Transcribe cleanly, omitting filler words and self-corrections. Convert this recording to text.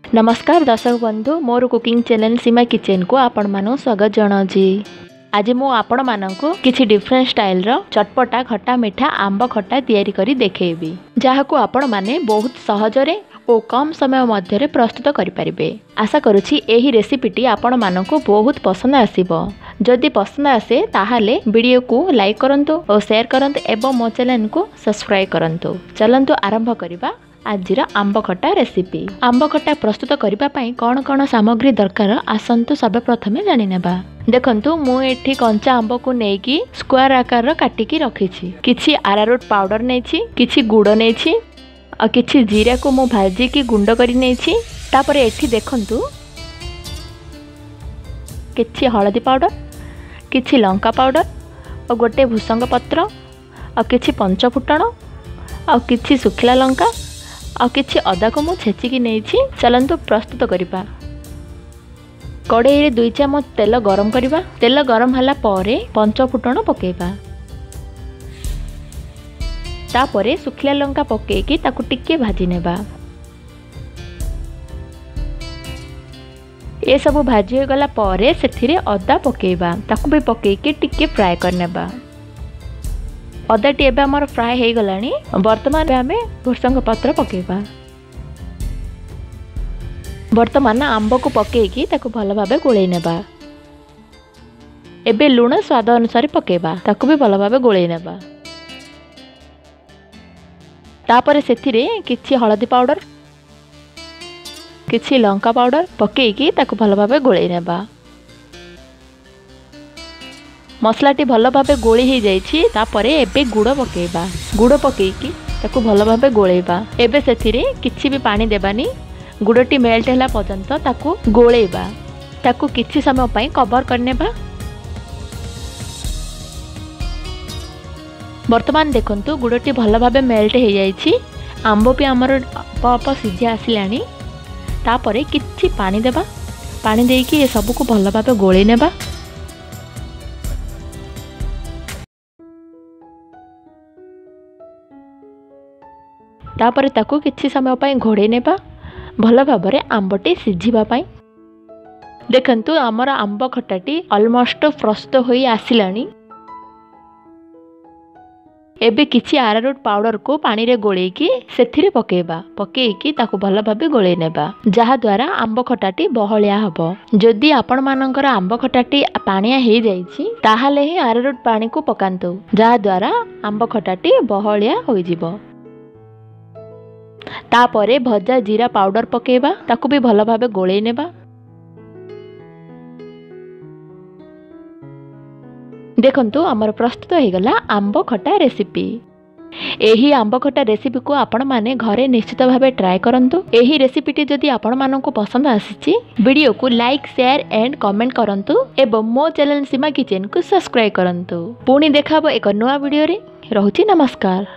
नमस्कार दर्शक बंधु मोर कुकिंग चैनल सीमा किचन को आपण मानू स्वागत जनाऊँगी। आज मु आपण मानू किछि डिफरेंट स्टाइल रो चटपटा खट्टा मीठा आंब खट्टा तैयारी करी देखेबी, जहाको आपण माने बहुत सहजरे और कम समय मध्य प्रस्तुत करें। आशा करुछि एही रेसिपीटी आपण मानू बहुत पसंद आसीबो। जदि पसंद आसे ताहाले वीडियो को लाइक करंतु और शेयर करंतु एवं मो चैनल को सब्सक्राइब करंतु। चलंतु आरंभ करिबा आजिर आंब खट्टा रेसिपी। आंब खट्टा प्रस्तुत करबा पई कोन कोन सामग्री दरकार आसंतु सब प्रथमे जानि नेबा। देखंतु मु एठी कंचा आंब को नेकी स्क्वायर आकार काटिकी रखिछि। किछि आरारोट पाउडर नेछि, किछि गुड़ नेछि और किछि जीरा को मु भाजी की गुंड करी नेछि। तापर एठी देखंतु किछि हळदी पाउडर, किछि लंका पाउडर और गोटे भूसंग पत्र और किछि पंचफुटण और किछि सुखिला लंका और किछि अदा को मु छेचिकी नेछि। चलंतु प्रस्तुत करिबा। कड़ाई रे 2 चम्मच तेल गरम करिबा। तेल गरम हला परे पंचफुटण पकेबा। तापरे सुखिला लंका पकेकी ताकु टिके भाजी नेबा। ए सब भाजी हो गला परे सेथिरे अदा पकेबा। ताकु भी पकेकी टिके फ्राई करनेबा। अदा टी एबे हमर फ्राई हे गलानी। वर्तमान आमे भुसंग पत्र पकेबा। वर्तमान आंब को पकेकी ताकु भल भाबे गोळेई नेबा। एबे लूण स्वाद अनुसार पकेबा। ताकु भी भल भाबे गोळेई नेबा। तापरे सेथिरे किछि हळदी पाउडर, किछि लंका पाउडर पकेकी ताकु भल भाबे गोळेई नेबा। मसलाटी भल भाबे गोळी हे जाईछि। तापरे एबे गुड़ पकेबा। गुड़ पकेकी ताकु भल भाबे गोळेबा। एबे सेथिरे किछि भी पानी देबानी। गुड़टी मेल्ट होला पर्यंत ताकु गोळेबा। ताकु किछि समय पई कवर करनेबा। वर्तमान देखंतु गुड़टी भल भाबे मेल्ट हे जाईछि। आंबो भी हमर पप सिझी आसिलानी। तापरे किछि पानी देबा। पानी देकी ए सब को भल भाबे गोळेई नेबा। तापरे ताकु किछि समय पई घोड़े नेबा भल भाबरे आंबटी सिझिबा पई। देखंतु हमर आंब खट्टाटी ऑलमोस्ट प्रस्तुत होई आसिलानी। एबे किछि आरारोट पाउडर को पानी रे गोळेकी सेथिरे पकेबा। पकेकी ताकु भल भाबे गोळेई नेबा, जहा द्वारा आंब खट्टाटी बहलिया हबो। जदि आपण मानकर आंब खट्टाटी पानिया हे जाईछि ताहाले ही आरारोट पानी को पकांतु, जहा द्वारा आंब खट्टाटी बहलिया होई जिवो। तापरे भजा जीरा पाउडर पकेबा। ताकु भी भल भाबे गोळेई नेबा। देखंतु हमर प्रस्तुत हो गला आंब खट्टा रेसिपी। एही आंब खट्टा रेसिपी को आपण माने घरे निश्चित भाबे ट्राई करंतु। एही रेसिपीटी जदि आपण माननको पसंद आसीछि वीडियो को लाइक शेयर एंड कमेंट करंतु एवं मो चैनल सीमा किचन को सब्सक्राइब करंतु। पुणी देखाबो एक नया वीडियो रे। रहुछि नमस्कार।